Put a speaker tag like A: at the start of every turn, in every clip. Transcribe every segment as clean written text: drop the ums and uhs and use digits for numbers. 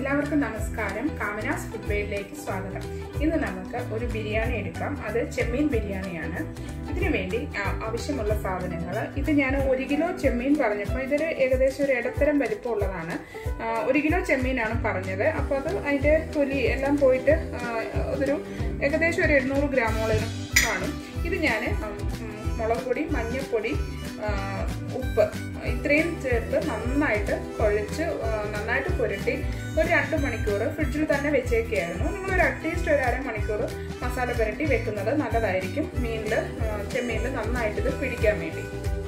A: എല്ലാവർക്കും നമസ്കാരം. കാമനാസ് ഫുഡ് വേയിലേക്ക് സ്വാഗതം. ഇന്ന് നമുക്ക് ഒരു ബിരിയാണി എടുക്കാം. അത് ചെമ്മീൻ ബിരിയാണിയാണ്. ഇതിനു വേണ്ടി ആവശ്യമുള്ള സാധനങ്ങൾ, ഇത് ഞാൻ 1 കിലോ ചെമ്മീൻ പറഞ്ഞപ്പോൾ ഇതൊരു ഏകദേശം ഒരു ഇടത്തരം വലിപ്പമുള്ളതാണ്. 1 കിലോ ചെമ്മീനാണ് പറഞ്ഞത്. അപ്പോൾ അത് അതിൻ്റെ തൊലി എല്ലാം പോയിട്ട് അതൊരു ഏകദേശം ഒരു 800 ഗ്രാമോളം കാണും. ഇത് ഞാൻ മുളക് പൊടി, മഞ്ഞൾപ്പൊടി, ഉപ്പ് ഇത്രയും ചേർത്ത് നന്നായിട്ട് കുഴച്ച് നന്നായിട്ട് പുരട്ടി ഒരു 2 മണിക്കൂർ ഫ്രിഡ്ജിൽ തന്നെ വെച്ചേക്കായിരുന്നു. നിങ്ങളൊരു അറ്റ്ലീസ്റ്റ് ഒരു അരമണിക്കൂർ മസാല പുരട്ടി വെക്കുന്നത് നല്ലതായിരിക്കും, ചെമ്മീനിൽ നന്നായിട്ട് ഇത് പിടിക്കാൻ വേണ്ടി.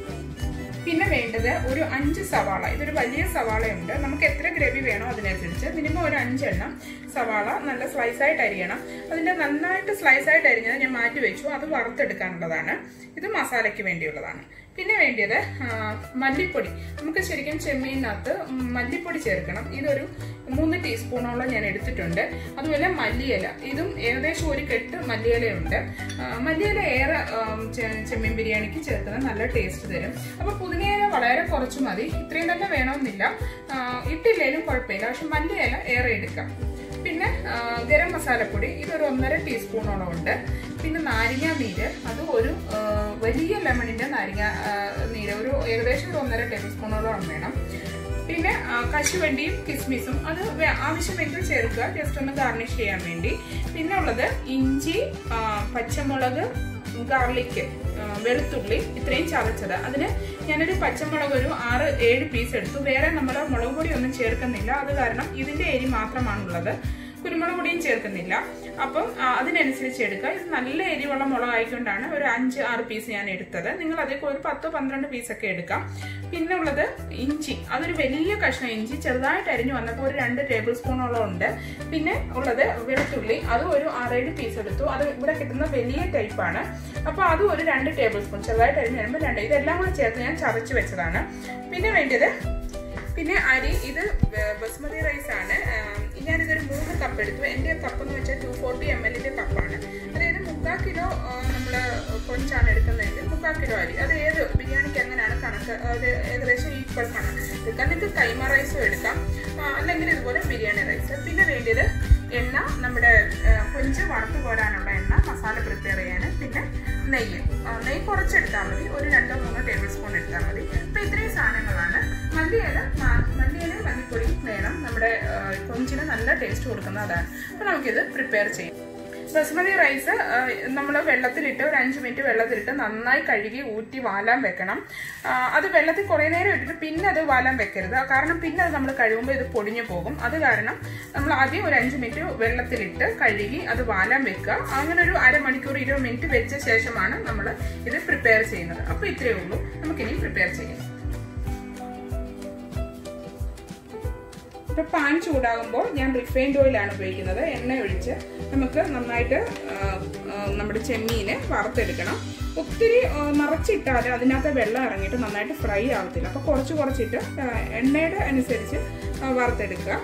A: പിന്നെ വേണ്ടത് ഒരു 5 സവാള. ഇതൊരു വലിയ സവാളയുണ്ട്. നമുക്ക് എത്ര ഗ്രേവി വേണോ അതിനനുസരിച്ച് മിനിമം ഒരു 5 എണ്ണം സവാള നല്ല സ്ലൈസായിട്ട് അരിയണം. അതിൻ്റെ നന്നായിട്ട് സ്ലൈസായിട്ട് അരിഞ്ഞത് ഞാൻ മാറ്റി വെച്ചു. അത് വറുത്തെടുക്കാനുള്ളതാണ്. ഇത് മസാലയ്ക്ക് വേണ്ടിയുള്ളതാണ്. പിന്നെ വേണ്ടിയത് മല്ലിപ്പൊടി. നമുക്ക് ശരിക്കും ചെമ്മീനകത്ത് മല്ലിപ്പൊടി ചേർക്കണം. ഇതൊരു 3 ടീസ്പൂണോളം ഞാൻ എടുത്തിട്ടുണ്ട്. അതുപോലെ മല്ലിയില, ഇതും ഏകദേശം ഒരു കെട്ട് മല്ലിയിലയുണ്ട്. മല്ലിയില ഏറെ ചെമ്മീൻ ബിരിയാണിക്ക് ചേർക്കുന്നത് നല്ല ടേസ്റ്റ് തരും. അപ്പോൾ പുതിനയില വളരെ കുറച്ച് മതി, ഇത്രയും തന്നെ വേണമെന്നില്ല. ഇട്ടില്ലേലും കുഴപ്പമില്ല, പക്ഷെ മല്ലിയില ഏറെ എടുക്കാം. പിന്നെ ഗരം മസാലപ്പൊടി, ഇതൊരു 1.5 ടീസ്പൂണോളം ഉണ്ട്. പിന്നെ നാരങ്ങ നീര്, അത് ഒരു വലിയ ലെമണിന്റെ നാരങ്ങ നീര് ഒരു ഏകദേശം ഒരു 1.5 ടേബിൾ സ്പൂണോളം വേണം. പിന്നെ കശുവണ്ടിയും കിസ്മിസും അത് ആവശ്യമെങ്കിൽ ചേർക്കുക, ജസ്റ്റ് ഒന്ന് ഗാർണിഷ് ചെയ്യാൻ വേണ്ടി. പിന്നെ ഉള്ളത് ഇഞ്ചി, പച്ചമുളക്, ഗാർലിക്ക്, വെളുത്തുള്ളി ഇത്രയും ചതച്ചത്. അതിന് ഞാനൊരു പച്ചമുളക് ഒരു 6-7 പീസ് എടുത്തു. വേറെ നമ്മൾ മുളക് പൊടി ഒന്നും ചേർക്കുന്നില്ല, അത് കാരണം ഇതിന്റെ എരി മാത്രമാണുള്ളത്. കുരുമുളക് പൊടിയും ചേർക്കുന്നില്ല. അപ്പം അതിനനുസരിച്ച് എടുക്കുക. ഇത് നല്ല എരിവുള്ള മുളകായിക്കൊണ്ടാണ് ഒരു 5-6 പീസ് ഞാൻ എടുത്തത്. നിങ്ങൾ അതേപോലെ ഒരു 10-12 പീസൊക്കെ എടുക്കാം. പിന്നെ ഉള്ളത് ഇഞ്ചി, അതൊരു വലിയ കഷ്ണം ഇഞ്ചി ചെറുതായിട്ട് അരിഞ്ഞു വന്നപ്പോൾ ഒരു 2 ടേബിൾ സ്പൂണോളം ഉണ്ട്. പിന്നെ ഉള്ളത് വെളുത്തുള്ളി, അത് ഒരു 6-7 പീസ് എടുത്തു. അത് ഇവിടെ കിട്ടുന്ന വലിയ ടൈപ്പാണ്. അപ്പോൾ അതും ഒരു 2 ടേബിൾ സ്പൂൺ ചെറുതായിട്ട് അരിഞ്ഞ് വരുമ്പോൾ 2. ഇതെല്ലാം കൂടെ ചേർത്ത് ഞാൻ ചതച്ച് വെച്ചതാണ്. പിന്നെ വേണ്ടത് പിന്നെ അരി, ഇത് ബസ്മതി റൈസ് ആണ്. ഞാനിതൊരു 3 കപ്പ് എടുത്തു. എൻ്റെ കപ്പ് എന്ന് വെച്ചാൽ 240 ml കപ്പാണ്. അതായത് 3/4 കിലോ നമ്മൾ കൊഞ്ചാണ് എടുക്കുന്നതെങ്കിൽ 3/4 കിലോ അരി. അത് ഏത് ബിരിയാണിക്ക് അങ്ങനെയാണ് കണക്ക്, അത് ഏകദേശം ഈക്വൽ കണക്ക് എടുക്കാം. നിങ്ങൾക്ക് കൈമ റൈസും എടുക്കാം, അല്ലെങ്കിൽ ഇതുപോലെ ബിരിയാണി റൈസ്. പിന്നെ വേണ്ടത് എണ്ണ, നമ്മുടെ കൊഞ്ച് വറുത്ത് കോരാനുള്ള എണ്ണ, മസാല പ്രിപ്പയർ ചെയ്യാൻ. പിന്നെ നെയ്യ് കുറച്ചെടുത്താൽ മതി, ഒരു 2-3 ടേബിൾ സ്പൂൺ എടുത്താൽ മതി. അപ്പോൾ ഇത്രയും സാധനങ്ങളാണ്. മല്ലിയിലയും മല്ലിപ്പൊടിയും വേണം, നമ്മുടെ കൊഞ്ചിന് നല്ല ടേസ്റ്റ് കൊടുക്കുന്നതാണ്. അപ്പോൾ നമുക്കിത് പ്രിപ്പയർ ചെയ്യാം. ബസ്മതി റൈസ് നമ്മൾ വെള്ളത്തിലിട്ട് ഒരു 5 മിനിറ്റ് വെള്ളത്തിലിട്ട് നന്നായി കഴുകി ഊറ്റി വാലാൻ വെക്കണം. അത് വെള്ളത്തിൽ കുറേ നേരം ഇട്ടിട്ട് പിന്നെ അത് വാലാൻ വെക്കരുത്, കാരണം പിന്നെ അത് നമ്മൾ കഴുകുമ്പോൾ ഇത് പൊടിഞ്ഞു പോകും. അത് കാരണം നമ്മൾ ആദ്യം ഒരു 5 മിനിറ്റ് വെള്ളത്തിലിട്ട് കഴുകി അത് വാലാൻ വെക്കുക. അങ്ങനെ ഒരു അരമണിക്കൂർ 20 മിനിറ്റ് വെച്ച ശേഷമാണ് നമ്മൾ ഇത് പ്രിപ്പയർ ചെയ്യുന്നത്. അപ്പോൾ ഇത്രയേ ഉള്ളൂ. നമുക്കിനി പ്രിപ്പയർ ചെയ്യാം. ഇപ്പോൾ പാൻ ചൂടാകുമ്പോൾ ഞാൻ റിഫൈൻഡ് ഓയിലാണ് ഉപയോഗിക്കുന്നത്. എണ്ണ ഒഴിച്ച് നമുക്ക് നന്നായിട്ട് നമ്മുടെ ചെമ്മീനെ വറുത്തെടുക്കണം. ഒത്തിരി നിറച്ചിട്ടാൽ അതിനകത്ത് വെള്ളം ഇറങ്ങിയിട്ട് നന്നായിട്ട് ഫ്രൈ ആവത്തില്ല. അപ്പോൾ കുറച്ചിട്ട് എണ്ണയുടെ അനുസരിച്ച് വറുത്തെടുക്കുക.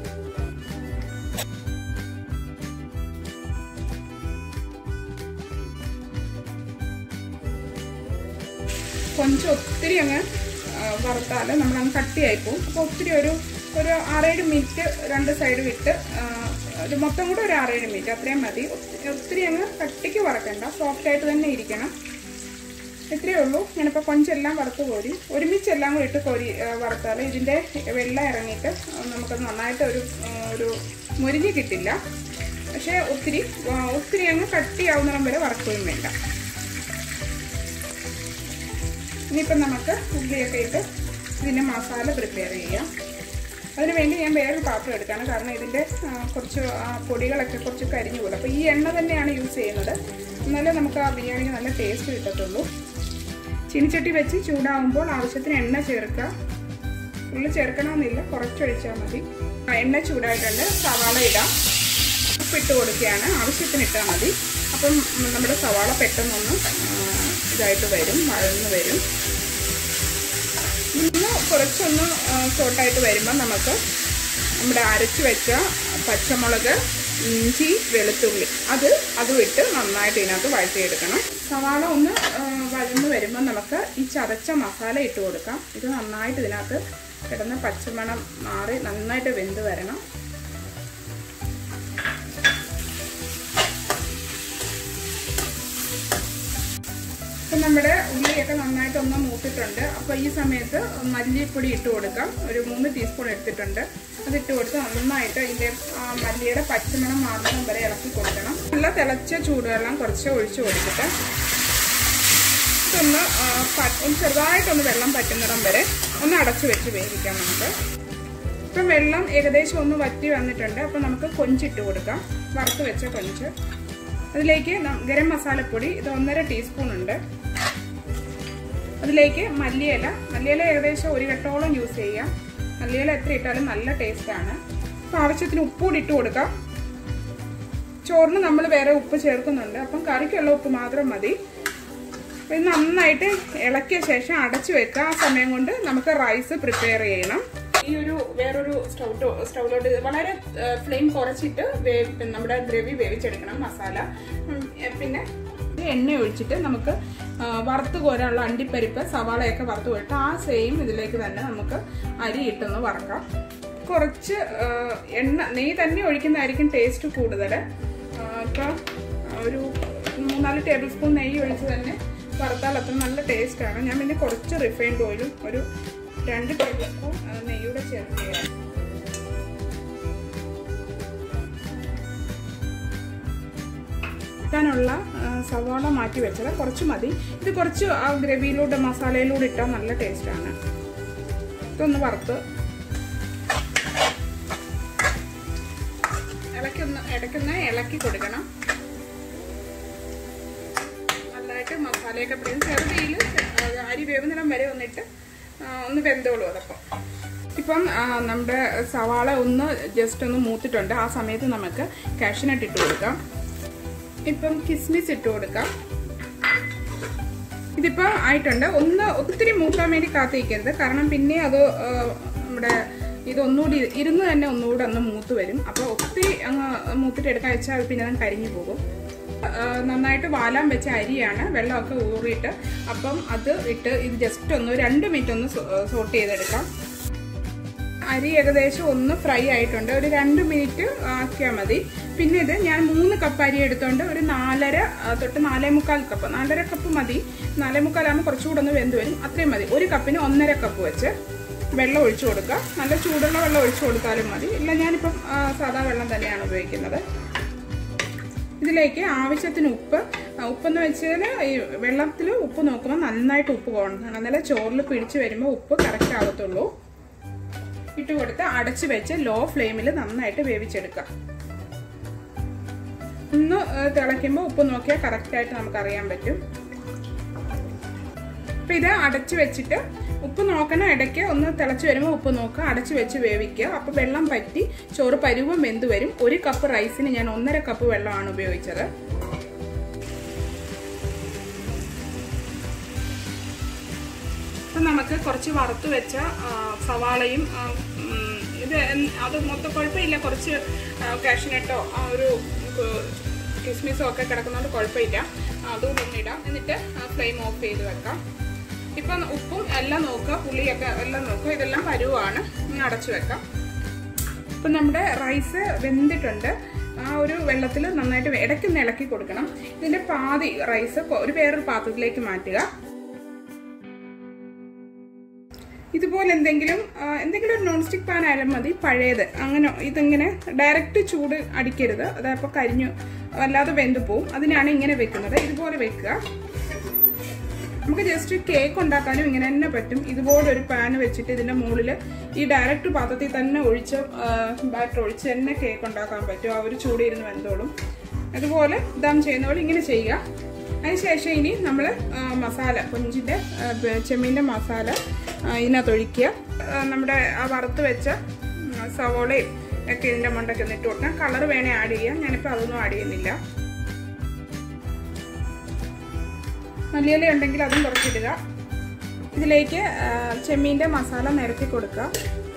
A: കൊഞ്ച് ഒത്തിരി അങ്ങ് വറുത്താൽ നമ്മളങ്ങ് കട്ടിയായി പോകും. അപ്പോൾ ഒത്തിരി ഒരു 6-7 മിനിറ്റ് 2 സൈഡ് വിട്ട് മൊത്തം കൂടെ ഒരു 6-7 മിനിറ്റ് അത്രയും മതി. ഒത്തിരി അങ്ങ് കട്ടിക്ക് വറക്കണ്ട, സോഫ്റ്റായിട്ട് തന്നെ ഇരിക്കണം. ഇത്രയേ ഉള്ളൂ. ഞാനിപ്പോൾ കൊഞ്ചെല്ലാം വറുത്ത് കോരി ഒരുമിച്ചെല്ലാം കൂടി ഇട്ട് വറുത്താൽ ഇതിൻ്റെ വെള്ളം ഇറങ്ങിയിട്ട് നമുക്കത് നന്നായിട്ട് ഒരു മൊരിഞ്ഞ് കിട്ടില്ല. പക്ഷേ ഒത്തിരി അങ്ങ് കട്ടിയാവുന്നിടം വരെ വറക്കുകയും വേണ്ട. ഇനിയിപ്പം നമുക്ക് ഉള്ളിയൊക്കെ ഇട്ട് ഇതിൻ്റെ മസാല പ്രിപ്പയർ ചെയ്യാം. അതിനുവേണ്ടി ഞാൻ വേറൊരു പാത്രം എടുക്കുകയാണ്, കാരണം ഇതിൻ്റെ കുറച്ച് പൊടികളൊക്കെ കുറച്ച് കരിഞ്ഞു പോകും. അപ്പോൾ ഈ എണ്ണ തന്നെയാണ് യൂസ് ചെയ്യുന്നത്, എന്നാലേ നമുക്ക് ആ ബിരിയാണിക്ക് നല്ല ടേസ്റ്റ് കിട്ടത്തുള്ളൂ. ചീനിച്ചട്ടി വെച്ച് ചൂടാകുമ്പോൾ ആവശ്യത്തിന് എണ്ണ ചേർക്കുക. ഫുള്ള് ചേർക്കണമെന്നില്ല, കുറച്ചൊഴിച്ചാൽ മതി. എണ്ണ ചൂടായിട്ടുണ്ട്. സവാള ഇടാം. ഉപ്പിട്ട് കൊടുക്കുകയാണ്, ആവശ്യത്തിന് ഇട്ടാൽ മതി. അപ്പം നമ്മുടെ സവാള പെട്ടെന്നൊന്ന് ഇതായിട്ട് വരും, വഴന്ന് വരും. ഇന്ന് കുറച്ചൊന്ന് സോട്ടായിട്ട് വരുമ്പോൾ നമുക്ക് നമ്മുടെ അരച്ച് വെച്ച പച്ചമുളക്, ഇഞ്ചി, വെളുത്തുള്ളി അതും ഇട്ട് നന്നായിട്ട് ഇതിനകത്ത് വഴറ്റിയെടുക്കണം. സവാള ഒന്ന് വഴന്ന് വരുമ്പോൾ നമുക്ക് ഈ ചതച്ച മസാല ഇട്ട് കൊടുക്കാം. ഇത് നന്നായിട്ട് ഇതിനകത്ത് കിടന്ന് പച്ചമണം മാറി നന്നായിട്ട് വെന്ത് വരണം. നമ്മുടെ ഉള്ളിയൊക്കെ നന്നായിട്ടൊന്ന് മൂത്തിട്ടുണ്ട്. അപ്പോൾ ഈ സമയത്ത് മല്ലിപ്പൊടി ഇട്ട് കൊടുക്കാം. ഒരു 3 ടീസ്പൂൺ എടുത്തിട്ടുണ്ട്. അതിട്ട് കൊടുത്ത് നന്നായിട്ട് ഇതിൻ്റെ മല്ലിയുടെ പച്ചമണം മാറുന്ന വരെ ഇളക്കി കൊടുക്കണം. നല്ല തിളച്ച ചൂടുവെള്ളം കുറച്ച് ഒഴിച്ച് കൊടുത്തിട്ട് ഇതൊന്ന് ചെറുതായിട്ടൊന്ന് വെള്ളം പറ്റുന്നിടം വരെ ഒന്ന് അടച്ചു വെച്ച് വേവിക്കാം നമുക്ക്. ഇപ്പം വെള്ളം ഏകദേശം ഒന്ന് വറ്റി വന്നിട്ടുണ്ട്. അപ്പം നമുക്ക് കൊഞ്ചിട്ട് കൊടുക്കാം. വറുത്ത് വെച്ച കൊഞ്ച്. അതിലേക്ക് ഗരം മസാലപ്പൊടി ഇത് 1.5 ടീസ്പൂൺ ഉണ്ട്. അതിലേക്ക് മല്ലിയില ഏകദേശം 1 കെട്ടോളം യൂസ് ചെയ്യാം. മല്ലിയില എത്ര ഇട്ടാലും നല്ല ടേസ്റ്റാണ്. അപ്പോൾ ആവശ്യത്തിന് ഉപ്പ് കൂടി ഇട്ട് കൊടുക്കാം. ചോറിന് നമ്മൾ വേറെ ഉപ്പ് ചേർക്കുന്നുണ്ട്. അപ്പം കറിക്കുള്ള ഉപ്പ് മാത്രം മതി. ഇത് നന്നായിട്ട് ഇളക്കിയ ശേഷം അടച്ചു വെക്കുക. ആ സമയം കൊണ്ട് നമുക്ക് റൈസ് പ്രിപ്പയർ ചെയ്യണം. ഈ വേറൊരു സ്റ്റൗവിലോട്ട് വളരെ ഫ്ലെയിം കുറച്ചിട്ട് നമ്മുടെ ഗ്രേവി വേവിച്ചെടുക്കണം മസാല. പിന്നെ എണ്ണ ഒഴിച്ചിട്ട് നമുക്ക് വറുത്ത് കോരാനുള്ള അണ്ടിപ്പരിപ്പ് സവാളയൊക്കെ വറുത്ത് പോയിട്ട് ആ സെയിം ഇതിലേക്ക് തന്നെ നമുക്ക് അരി ഇട്ടൊന്ന് വറക്കാം. കുറച്ച് നെയ്യ് തന്നെ ഒഴിക്കുന്നതായിരിക്കും ടേസ്റ്റ് കൂടുതൽ. ഇപ്പോൾ ഒരു 3-4 ടേബിൾ സ്പൂൺ നെയ്യ് ഒഴിച്ച് തന്നെ വറുത്താൽ അത്ര നല്ല ടേസ്റ്റാണ്. ഞാൻ പിന്നെ കുറച്ച് റിഫൈൻഡ് ഓയിലും ഒരു 2 ടേബിൾ സ്പൂൺ നെയ്യൂടെ ചേർക്കുകയാണ്. ാനുള്ള സവാള മാറ്റി വെച്ചത് കുറച്ച് മതി. ഇത് കുറച്ച് ആ ഗ്രേവിയിലൂടെ മസാലയിലൂടെ ഇട്ടാൽ നല്ല ടേസ്റ്റാണ്. ഇതൊന്ന് വറുത്ത് ഇളക്കി കൊടുക്കണം. നല്ലതായിട്ട് മസാലയൊക്കെ പിടിക്കും. ചെറുതീയിൽ അരി വേവുന്നിടം വരെ ഒന്ന് വെന്തോളൂ. അതപ്പം ഇപ്പം നമ്മുടെ സവാള ജസ്റ്റ് ഒന്ന് മൂത്തിട്ടുണ്ട്. ആ സമയത്ത് നമുക്ക് കാഷ്യൂനട്ട് ഇട്ട് കൊടുക്കാം. ഇപ്പം കിസ്മിസ് ഇട്ട് കൊടുക്കാം. ഇതിപ്പോൾ ആയിട്ടുണ്ട്. ഒത്തിരി മൂക്കാൻ വേണ്ടി കാത്തിരിക്കരുത്. കാരണം പിന്നെ അത് നമ്മുടെ ഇതൊന്നുകൂടി ഇരുന്ന് തന്നെ ഒന്നുകൂടെ ഒന്ന് മൂത്ത് വരും. അപ്പോൾ ഒത്തിരി അങ്ങ് മൂത്തിട്ട് എടുക്കാൻ വെച്ചാൽ അത് പിന്നെ അത് കരിഞ്ഞു പോകും. നന്നായിട്ട് വാലാൻ വെച്ച അരിയാണ്. വെള്ളമൊക്കെ ഊറിയിട്ട് അപ്പം അത് ഇട്ട് ഇത് ജസ്റ്റ് ഒന്ന് 2 മിനിറ്റ് ഒന്ന് സോട്ട് ചെയ്തെടുക്കാം. അരി ഏകദേശം ഒന്ന് ഫ്രൈ ആയിട്ടുണ്ട്. ഒരു 2 മിനിറ്റ് ആക്കിയാൽ മതി. പിന്നെ ഇത് ഞാൻ 3 കപ്പ് അരി എടുത്തുകൊണ്ട് ഒരു 4.5 തൊട്ട് 4.25 കപ്പ് 4.5 കപ്പ് മതി. 4.25 ആകുമ്പോൾ കുറച്ചുകൂടെ ഒന്ന് വെന്ത് വരും. അത്രയും മതി. 1 കപ്പിന് 1.5 കപ്പ് വെച്ച് വെള്ളം ഒഴിച്ചു കൊടുക്കുക. നല്ല ചൂടുള്ള വെള്ളം ഒഴിച്ചു കൊടുത്താലും മതി. ഇല്ല, ഞാനിപ്പം സാധാ വെള്ളം തന്നെയാണ് ഉപയോഗിക്കുന്നത്. ഇതിലേക്ക് ആവശ്യത്തിന് ഉപ്പെന്ന് വെച്ചാൽ ഈ വെള്ളത്തിൽ ഉപ്പ് നോക്കുമ്പോൾ നന്നായിട്ട് ഉപ്പ് പോകണം. എന്നാലേ ചോറിൽ പിടിച്ച് വരുമ്പോൾ ഉപ്പ് കറക്റ്റ് ആകത്തുള്ളൂ. ഇട്ട് കൊടുത്ത് അടച്ചു വെച്ച് ലോ ഫ്ലെയിമിൽ നന്നായിട്ട് വേവിച്ചെടുക്കാം. ഒന്ന് തിളയ്ക്കുമ്പോൾ ഉപ്പ് നോക്കിയാൽ കറക്റ്റായിട്ട് നമുക്കറിയാൻ പറ്റും. അപ്പം ഇത് അടച്ചു വെച്ചിട്ട് ഉപ്പ് നോക്കണം. ഇടയ്ക്ക് ഒന്ന് തിളച്ച് വരുമ്പോൾ ഉപ്പ് നോക്കുക. അടച്ചു വെച്ച് വേവിക്കുക. അപ്പോൾ വെള്ളം പറ്റി ചോറ് പരുവം വെന്ത് വരും. 1 കപ്പ് റൈസിന് ഞാൻ 1.5 കപ്പ് വെള്ളമാണ് ഉപയോഗിച്ചത്. അപ്പം നമുക്ക് കുറച്ച് വറുത്ത് വെച്ച സവാളയും അത് മൊത്തം കുഴപ്പമില്ല. കുറച്ച് കാഷ്യൂനട്ടോ ഒരു കിസ്മിസോ ഒക്കെ കിടക്കുന്നതുകൊണ്ട് കുഴപ്പമില്ല. അതുകൊണ്ട് ഒന്നിടാം. എന്നിട്ട് ഫ്ലെയിം ഓഫ് ചെയ്ത് വെക്കാം. ഇപ്പം ഉപ്പും എല്ലാം നോക്കുക, പുളിയൊക്കെ എല്ലാം നോക്കുക. ഇതെല്ലാം പരുവാണ്. അടച്ചു വെക്കാം. ഇപ്പം നമ്മുടെ റൈസ് വെന്തിട്ടുണ്ട്. ആ ഒരു വെള്ളത്തിൽ നന്നായിട്ട് ഇടയ്ക്കൊന്ന് ഇളക്കി കൊടുക്കണം. ഇതിൻ്റെ പാതി റൈസ് വേറൊരു പാത്രത്തിലേക്ക് മാറ്റുക. ഇതുപോലെ എന്തെങ്കിലും ഒരു നോൺ സ്റ്റിക്ക് പാൻ ആയാലും മതി, പഴയത്. അങ്ങനെ ഇതിങ്ങനെ ഡയറക്റ്റ് ചൂട് അടിക്കരുത്. അതപ്പോൾ കരിഞ്ഞു വല്ലാതെ വെന്ത് പോവും. അതിനാണ് ഇങ്ങനെ വെക്കുന്നത്. ഇതുപോലെ വെക്കുക. നമുക്ക് ജസ്റ്റ് കേക്ക് ഉണ്ടാക്കാനും ഇങ്ങനെ തന്നെ പറ്റും. ഇതുപോലെ ഒരു പാൻ വെച്ചിട്ട് ഇതിൻ്റെ മുകളിൽ ഈ ഡയറക്റ്റ് പാത്രത്തിൽ തന്നെ ബാറ്റർ ഒഴിച്ച് തന്നെ കേക്ക് ഉണ്ടാക്കാൻ പറ്റും. ആ ഒരു ചൂടിരുന്ന് വെന്തോളും. അതുപോലെ ദം ചെയ്യുന്ന പോലെ ഇങ്ങനെ ചെയ്യുക. അതിനുശേഷം ഇനി നമ്മൾ മസാല കൊഞ്ചിൻ്റെ ചെമ്മീൻ്റെ മസാല ഇതിനകത്ത് ഒഴിക്കുക. നമ്മുടെ ആ വറുത്ത് വെച്ച സവോളയും ഒക്കെ ഇതിൻ്റെ മണ്ടയ്ക്ക് ഒന്ന് ഇട്ട് കൊടുക്കാം. കളർ വേണേൽ ആഡ് ചെയ്യാം. ഞാനിപ്പോൾ അതൊന്നും ആഡ് ചെയ്യുന്നില്ല. മല്ലിയില ഉണ്ടെങ്കിൽ അതും കുറച്ചിടുക. ഇതിലേക്ക് ചെമ്മീൻ്റെ മസാല നിരത്തി കൊടുക്കുക.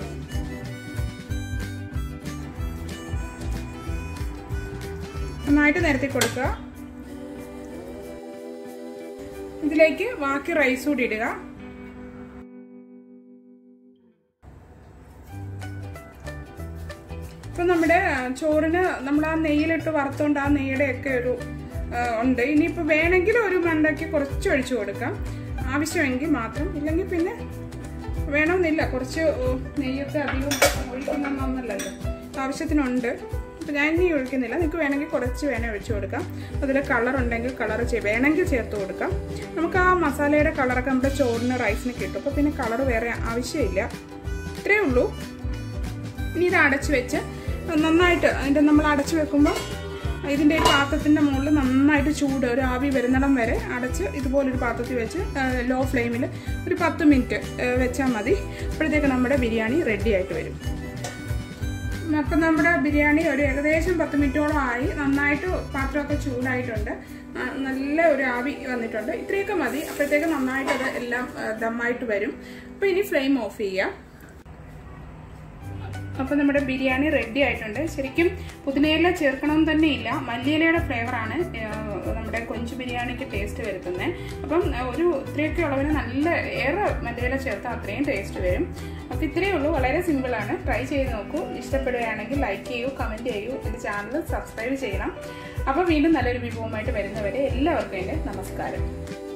A: നന്നായിട്ട് നിരത്തി കൊടുക്കുക. ഇതിലേക്ക് ബാക്കി റൈസ് കൂടി ഇടുക. ഇപ്പം നമ്മുടെ ചോറിന് നമ്മൾ ആ നെയ്യിലിട്ട് വറുത്തോണ്ട് ആ നെയ്യുടെ ഒക്കെ ഒരു ഉണ്ട്. ഇനിയിപ്പോൾ വേണമെങ്കിൽ ഒരു മണ്ടയ്ക്ക് കുറച്ച് ഒഴിച്ചു കൊടുക്കാം, ആവശ്യമെങ്കിൽ മാത്രം. ഇല്ലെങ്കിൽ പിന്നെ വേണമെന്നില്ല, കുറച്ച് നെയ്യൊക്കെ അധികം ഒഴിക്കുന്നൊന്നല്ലല്ലോ, ആവശ്യത്തിനുണ്ട്. അപ്പോൾ ഞാൻ ഇനി ഒഴിക്കുന്നില്ല. നിങ്ങൾക്ക് വേണമെങ്കിൽ കുറച്ച് ഒഴിച്ചു കൊടുക്കാം. അതിൽ കളർ ഉണ്ടെങ്കിൽ കളർ വേണമെങ്കിൽ ചേർത്ത് കൊടുക്കാം. നമുക്ക് ആ മസാലയുടെ കളറൊക്കെ നമ്മുടെ ചോറിന് റൈസിന് കിട്ടും. അപ്പോൾ പിന്നെ കളർ വേറെ ആവശ്യമില്ല. ഇത്രയേ ഉള്ളൂ. ഇനി ഇത് അടച്ചു വെച്ച് നന്നായിട്ട് നമ്മൾ അടച്ചു വെക്കുമ്പോൾ ഇതിൻ്റെ ഈ പാത്രത്തിൻ്റെ മുകളിൽ നന്നായിട്ട് ചൂട് ഒരു ആവി വരുന്നിടം വരെ അടച്ച് ഇതുപോലൊരു പാത്രത്തിൽ വെച്ച് ലോ ഫ്ലെയിമിൽ ഒരു 10 മിനിറ്റ് വെച്ചാൽ മതി. അപ്പോഴത്തേക്ക് നമ്മുടെ ബിരിയാണി റെഡി ആയിട്ട് വരും. അപ്പം നമ്മുടെ ബിരിയാണി ഒരു ഏകദേശം 10 മിനിറ്റോളം ആയി. നന്നായിട്ട് പാത്രമൊക്കെ ചൂടായിട്ടുണ്ട്, നല്ല ഒരു ആവി വന്നിട്ടുണ്ട്. ഇത്രയൊക്കെ മതി. അപ്പോഴത്തേക്ക് നന്നായിട്ട് അത് എല്ലാം ദമ്മായിട്ട് വരും. അപ്പോൾ ഇനി ഫ്ലെയിം ഓഫ് ചെയ്യാം. അപ്പോൾ നമ്മുടെ ബിരിയാണി റെഡി ആയിട്ടുണ്ട്. ശരിക്കും പുതിനയില ചേർക്കണമെന്ന് തന്നെ ഇല്ല, മല്ലിയിലയുടെ ഫ്ലേവറാണ് നമ്മുടെ കൊഞ്ച് ബിരിയാണിക്ക് ടേസ്റ്റ് വരുത്തുന്നത്. അപ്പം ഒരു ഇത്രയൊക്കെ ഉള്ളവന് നല്ല ഏറെ മല്ലിയില ചേർത്താൽ അത്രയും ടേസ്റ്റ് വരും. അപ്പോൾ ഇത്രയേ ഉള്ളൂ, വളരെ സിമ്പിളാണ്. ട്രൈ ചെയ്ത് നോക്കൂ. ഇഷ്ടപ്പെടുകയാണെങ്കിൽ ലൈക്ക് ചെയ്യൂ, കമൻറ്റ് ചെയ്യൂ, എൻ്റെ ചാനൽ സബ്സ്ക്രൈബ് ചെയ്യണം. അപ്പോൾ വീണ്ടും നല്ലൊരു വിഭവമായിട്ട് വരുന്നവരെ എല്ലാവർക്കും എൻ്റെ നമസ്കാരം.